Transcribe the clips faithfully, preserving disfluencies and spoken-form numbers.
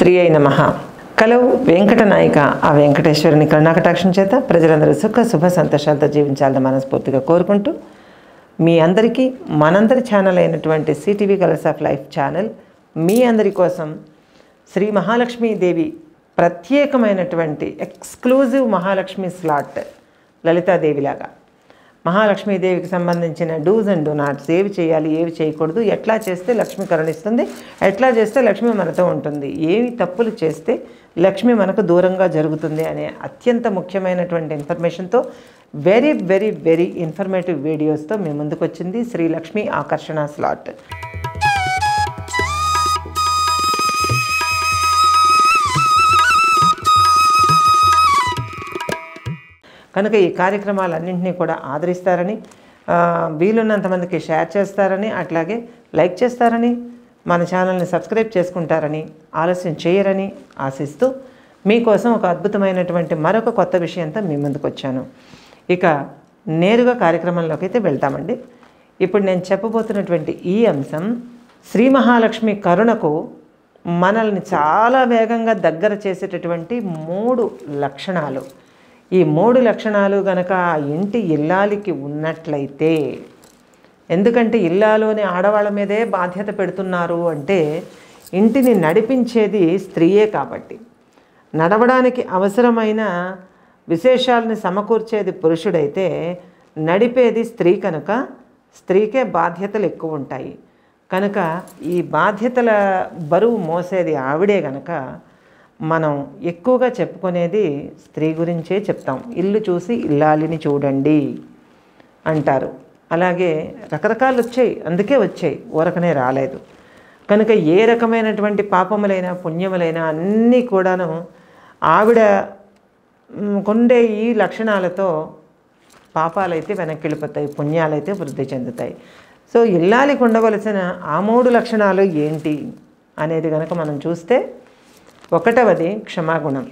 శ్రీ అయి నమః. కలవు వెంకటనాయిక ఆ వెంకటేశ్వరుని కరుణాకటాక్షం చేత ప్రజలందరూ సుఖ శుభ సంతోషాలతో జీవించాలని మనస్ఫూర్తిగా కోరుకుంటూ, మీ అందరికీ మనందరి ఛానల్ అయినటువంటి CTV colours of life channel మీ అందరి కోసం శ్రీ మహాలక్ష్మీదేవి ప్రత్యేకమైనటువంటి ఎక్స్క్లూజివ్ మహాలక్ష్మి స్లాట్ లలితాదేవిలాగా మహాలక్ష్మీదేవికి సంబంధించిన డూస్ అండ్ డూ నాట్స్, ఏవి చేయాలి ఏవి చేయకూడదు, ఎట్లా చేస్తే లక్ష్మి కరుణిస్తుంది, ఎట్లా చేస్తే లక్ష్మి మనతో ఉంటుంది, ఏవి తప్పులు చేస్తే లక్ష్మి మనకు దూరంగా జరుగుతుంది అనే అత్యంత ముఖ్యమైనటువంటి ఇన్ఫర్మేషన్తో వెరీ వెరీ వెరీ ఇన్ఫర్మేటివ్ వీడియోస్తో మీ ముందుకు వచ్చింది శ్రీ లక్ష్మి ఆకర్షణ స్లాట్. కనుక ఈ కార్యక్రమాలన్నింటినీ కూడా ఆదరిస్తారని, వీలున్నంతమందికి షేర్ చేస్తారని, అట్లాగే లైక్ చేస్తారని, మన ఛానల్ని సబ్స్క్రైబ్ చేసుకుంటారని, ఆలస్యం చేయరని ఆశిస్తూ మీకోసం ఒక అద్భుతమైనటువంటి మరొక కొత్త విషయంతో మీ ముందుకు వచ్చాను. ఇక నేరుగా కార్యక్రమంలోకి అయితే వెళ్తామండి. ఇప్పుడు నేను చెప్పబోతున్నటువంటి ఈ అంశం శ్రీ మహాలక్ష్మి కరుణకు మనల్ని చాలా వేగంగా దగ్గర చేసేటటువంటి మూడు లక్షణాలు. ఈ మూడు లక్షణాలు గనక ఆ ఇంటి ఇల్లాలికి ఉన్నట్లయితే, ఎందుకంటే ఇల్లాలోని ఆడవాళ్ళ మీదే బాధ్యత పెడుతున్నారు అంటే ఇంటిని నడిపించేది స్త్రీయే కాబట్టి, నడవడానికి అవసరమైన విశేషాలని సమకూర్చేది పురుషుడైతే నడిపేది స్త్రీ కనుక స్త్రీకే బాధ్యతలు ఎక్కువ ఉంటాయి. కనుక ఈ బాధ్యతల బరువు మోసేది ఆవిడే కనుక మనం ఎక్కువగా చెప్పుకునేది స్త్రీ గురించే చెప్తాం. ఇల్లు చూసి ఇల్లాలిని చూడండి అంటారు. అలాగే రకరకాలు వచ్చాయి, అందుకే వచ్చాయి, ఊరకనే రాలేదు. కనుక ఏ రకమైనటువంటి పాపములైనా పుణ్యములైనా అన్నీ కూడాను ఆవిడ కొండే ఈ లక్షణాలతో పాపాలైతే వెనక్కి వెళ్ళిపోతాయి, పుణ్యాలైతే వృద్ధి చెందుతాయి. సో ఇల్లాలికి ఉండవలసిన ఆ మూడు లక్షణాలు ఏంటి అనేది కనుక మనం చూస్తే, ఒకటవది క్షమాగుణం.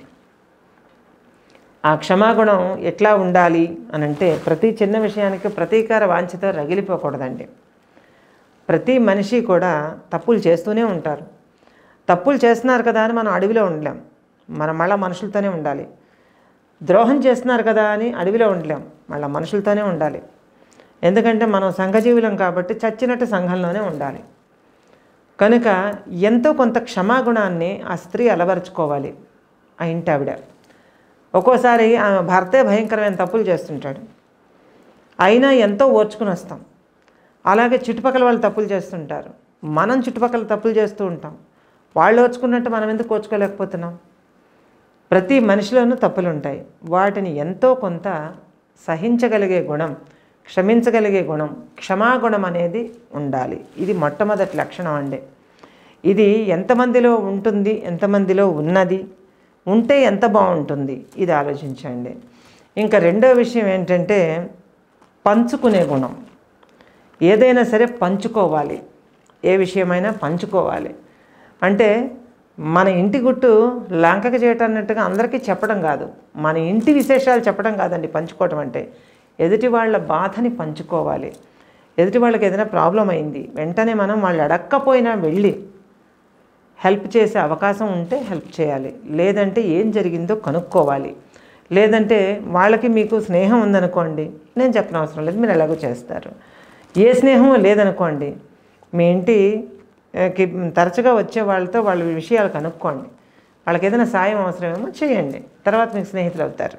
ఆ క్షమాగుణం ఎట్లా ఉండాలి అని అంటే, ప్రతి చిన్న విషయానికి ప్రతీకార వాంఛతో రగిలిపోకూడదండి. ప్రతి మనిషి కూడా తప్పులు చేస్తూనే ఉంటారు. తప్పులు చేస్తున్నారు కదా అని మనం అడవిలో ఉండలేం, మనం మళ్ళీ మనుషులతోనే ఉండాలి. ద్రోహం చేస్తున్నారు కదా అని అడవిలో ఉండలేం, మళ్ళీ మనుషులతోనే ఉండాలి. ఎందుకంటే మనం సంఘజీవులం కాబట్టి చచ్చినట్టు సంఘంలోనే ఉండాలి. కనుక ఎంతో కొంత క్షమాగుణాన్ని ఆ స్త్రీ అలవరుచుకోవాలి. ఆ ఇంటి ఆవిడ ఒక్కోసారి ఆమె భర్తే భయంకరమైన తప్పులు చేస్తుంటాడు, అయినా ఎంతో ఓర్చుకుని వస్తాం. అలాగే చుట్టుపక్కల వాళ్ళు తప్పులు చేస్తుంటారు, మనం చుట్టుపక్కల తప్పులు చేస్తూ ఉంటాం. వాళ్ళు ఓర్చుకున్నట్టు మనం ఎందుకు ఓర్చుకోలేకపోతున్నాం? ప్రతి మనిషిలోనూ తప్పులు ఉంటాయి. వాటిని ఎంతో కొంత సహించగలిగే గుణం, క్షమించగలిగే గుణం, క్షమాగుణం అనేది ఉండాలి. ఇది మొట్టమొదటి లక్షణం అండి. ఇది ఎంతమందిలో ఉంటుంది, ఎంతమందిలో ఉన్నది, ఉంటే ఎంత బాగుంటుంది, ఇది ఆలోచించండి. ఇంకా రెండో విషయం ఏంటంటే పంచుకునే గుణం. ఏదైనా సరే పంచుకోవాలి, ఏ విషయమైనా పంచుకోవాలి. అంటే మన ఇంటి గుట్టు లంకకి చేయటం అన్నట్టుగా అందరికీ చెప్పడం కాదు, మన ఇంటి విశేషాలు చెప్పడం కాదండి పంచుకోవటం అంటే. ఎదుటి వాళ్ళ బాధని పంచుకోవాలి. ఎదుటి వాళ్ళకి ఏదైనా ప్రాబ్లం అయింది వెంటనే మనం వాళ్ళు అడక్కపోయినా వెళ్ళి హెల్ప్ చేసే అవకాశం ఉంటే హెల్ప్ చేయాలి. లేదంటే ఏం జరిగిందో కనుక్కోవాలి. లేదంటే వాళ్ళకి మీకు స్నేహం ఉందనుకోండి, నేను చెప్పనవసరం లేదు, మీరు ఎలాగో చేస్తారు. ఏ స్నేహం లేదనుకోండి, మీ ఇంటికి తరచుగా వచ్చే వాళ్ళతో వాళ్ళ విషయాలు కనుక్కోండి. వాళ్ళకి ఏదైనా సాయం అవసరమేమో చేయండి, తర్వాత మీకు స్నేహితులు అవుతారు.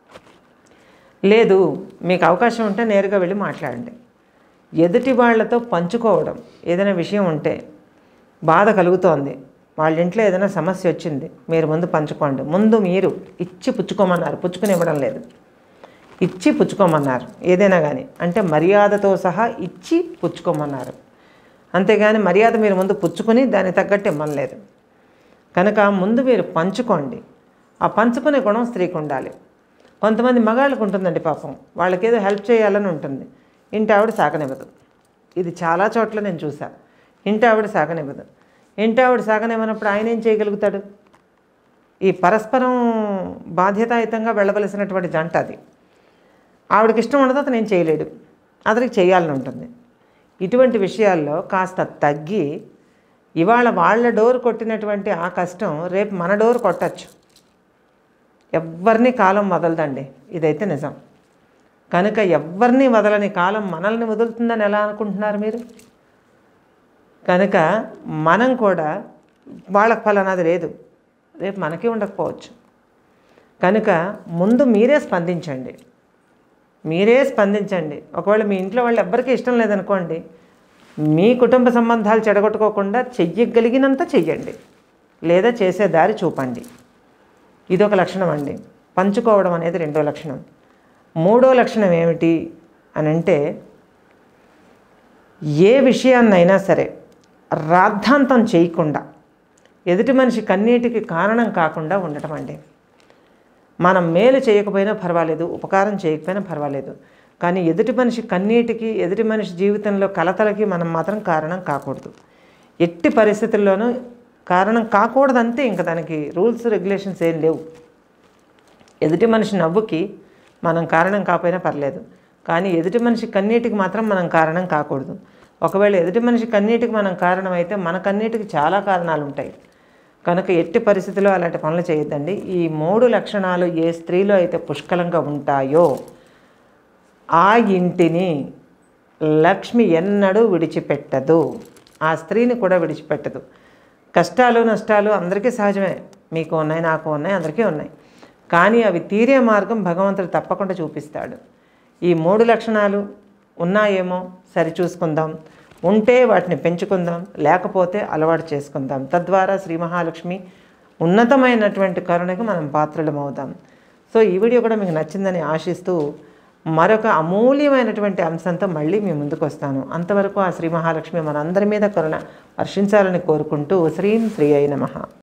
లేదు మీకు అవకాశం ఉంటే నేరుగా వెళ్ళి మాట్లాడండి. ఎదుటి వాళ్ళతో పంచుకోవడం. ఏదైనా విషయం ఉంటే బాధ కలుగుతోంది, వాళ్ళ ఇంట్లో ఏదైనా సమస్య వచ్చింది, మీరు ముందు పంచుకోండి. ముందు మీరు ఇచ్చి పుచ్చుకోమన్నారు, పుచ్చుకుని ఇవ్వడం లేదు, ఇచ్చి పుచ్చుకోమన్నారు. ఏదైనా కానీ అంటే మర్యాదతో సహా ఇచ్చి పుచ్చుకోమన్నారు. అంతేగాని మర్యాద మీరు ముందు పుచ్చుకొని దానికి తగ్గట్టు ఇవ్వలేదు. కనుక ముందు మీరు పంచుకోండి. ఆ పంచుకునే గుణం స్త్రీకి ఉండాలి. కొంతమంది మగాళ్ళకు ఉంటుందండి పాపం, వాళ్ళకేదో హెల్ప్ చేయాలని ఉంటుంది, ఇంటి ఆవిడ సాగనివ్వదు. ఇది చాలా చోట్ల నేను చూసా. ఇంటి ఆవిడ సాగనివ్వదు. ఇంటి ఆవిడ సాగనివ్వనప్పుడు ఆయన ఏం చేయగలుగుతాడు? ఈ పరస్పరం బాధ్యతాయుతంగా వెళ్ళవలసినటువంటి జంట అది. ఆవిడకి ఇష్టం ఉండదు, అతను ఏం చేయలేడు, అతనికి చేయాలని ఉంటుంది. ఇటువంటి విషయాల్లో కాస్త తగ్గి ఇవాళ వాళ్ళ డోర్ కొట్టినటువంటి ఆ కష్టం రేపు మన డోర్ కొట్టచ్చు. ఎవ్వరిని కాలం వదలదండి, ఇదైతే నిజం. కనుక ఎవ్వరిని వదలని కాలం మనల్ని వదులుతుందని ఎలా అనుకుంటున్నారు మీరు? కనుక మనం కూడా వాళ్ళకి ఫలానాది లేదు, రేపు మనకి ఉండకపోవచ్చు. కనుక ముందు మీరే స్పందించండి, మీరే స్పందించండి. ఒకవేళ మీ ఇంట్లో వాళ్ళు ఎవ్వరికీ ఇష్టం లేదనుకోండి, మీ కుటుంబ సంబంధాలు చెడగొట్టుకోకుండా చెయ్యగలిగినంత చెయ్యండి, లేదా చేసే దారి చూపండి. ఇదొక లక్షణం అండి. పంచుకోవడం అనేది రెండో లక్షణం. మూడో లక్షణం ఏమిటి అని అంటే, ఏ విషయాన్నైనా సరే రాద్ధాంతం చేయకుండా ఎదుటి మనిషి కన్నీటికి కారణం కాకుండా ఉండటం అండి. మనం మేలు చేయకపోయినా పర్వాలేదు, ఉపకారం చేయకపోయినా పర్వాలేదు, కానీ ఎదుటి మనిషి కన్నీటికి, ఎదుటి మనిషి జీవితంలో కలతలకి మనం మాత్రం కారణం కాకూడదు. ఎట్టి పరిస్థితుల్లోనూ కారణం కాకూడదు అంతే. ఇంకా దానికి రూల్స్ రెగ్యులేషన్స్ ఏం లేవు. ఎదుటి మనిషి నవ్వుకి మనం కారణం కాకపోయినా పర్లేదు, కానీ ఎదుటి మనిషి కన్నీటికి మాత్రం మనం కారణం కాకూడదు. ఒకవేళ ఎదుటి మనిషి కన్నీటికి మనం కారణం అయితే మన కన్నీటికి చాలా కారణాలు ఉంటాయి. కనుక ఎట్టి పరిస్థితుల్లో అలాంటి పనులు చేయొద్దండి. ఈ మూడు లక్షణాలు ఏ స్త్రీలో అయితే పుష్కలంగా ఉంటాయో ఆ ఇంటిని లక్ష్మి ఎన్నడూ విడిచిపెట్టదు, ఆ స్త్రీని కూడా విడిచిపెట్టదు. కష్టాలు నష్టాలు అందరికీ సహజమే, మీకు ఉన్నాయి, నాకు ఉన్నాయి, అందరికీ ఉన్నాయి. కానీ అవి తీరే మార్గం భగవంతుడు తప్పకుండా చూపిస్తాడు. ఈ మూడు లక్షణాలు ఉన్నాయేమో సరి చూసుకుందాం, ఉంటే వాటిని పెంచుకుందాం, లేకపోతే అలవాటు చేసుకుందాం. తద్వారా శ్రీ మహాలక్ష్మి ఉన్నతమైనటువంటి కరుణకి మనం పాత్రలం అవుదాం. సో ఈ వీడియో కూడా మీకు నచ్చిందని ఆశిస్తూ మరొక అమూల్యమైనటువంటి అంశంతో మళ్ళీ మీ ముందుకు వస్తాను. అంతవరకు ఆ శ్రీ మహాలక్ష్మి మనందరి మీద కరుణ వర్షించాలని కోరుకుంటూ శ్రీం శ్రీ అయి నమః.